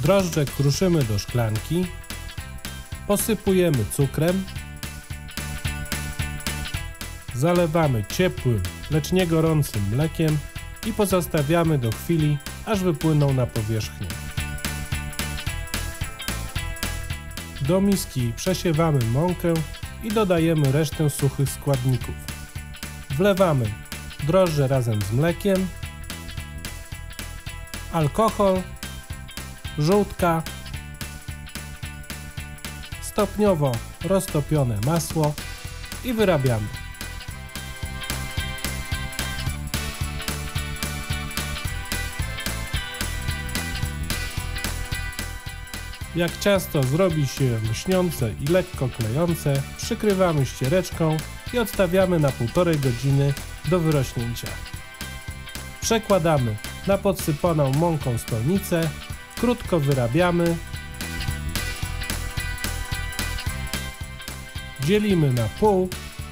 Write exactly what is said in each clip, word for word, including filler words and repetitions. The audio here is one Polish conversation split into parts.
Drożdże kruszymy do szklanki, posypujemy cukrem, zalewamy ciepłym, lecz nie gorącym mlekiem i pozostawiamy do chwili, aż wypłyną na powierzchnię. Do miski przesiewamy mąkę i dodajemy resztę suchych składników. Wlewamy drożdże razem z mlekiem, alkohol, żółtka, stopniowo roztopione masło i wyrabiamy. Jak ciasto zrobi się lśniące i lekko klejące, przykrywamy ściereczką i odstawiamy na półtorej godziny do wyrośnięcia. Przekładamy na podsypaną mąką stolnicę, krótko wyrabiamy, dzielimy na pół,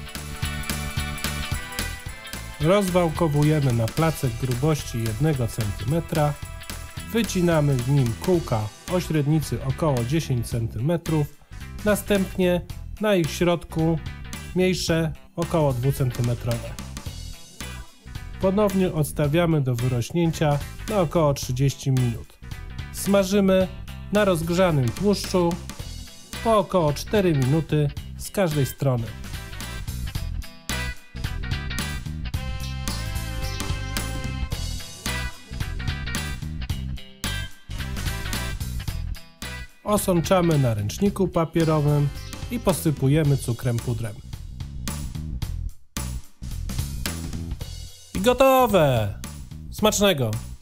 rozwałkowujemy na placek grubości jednego centymetra, wycinamy w nim kółka o średnicy około dziesięć centymetrów, następnie na ich środku mniejsze około dwucentymetrowe. Ponownie odstawiamy do wyrośnięcia na około trzydzieści minut. Smażymy na rozgrzanym tłuszczu po około cztery minuty z każdej strony. Osączamy na ręczniku papierowym i posypujemy cukrem pudrem. I gotowe! Smacznego!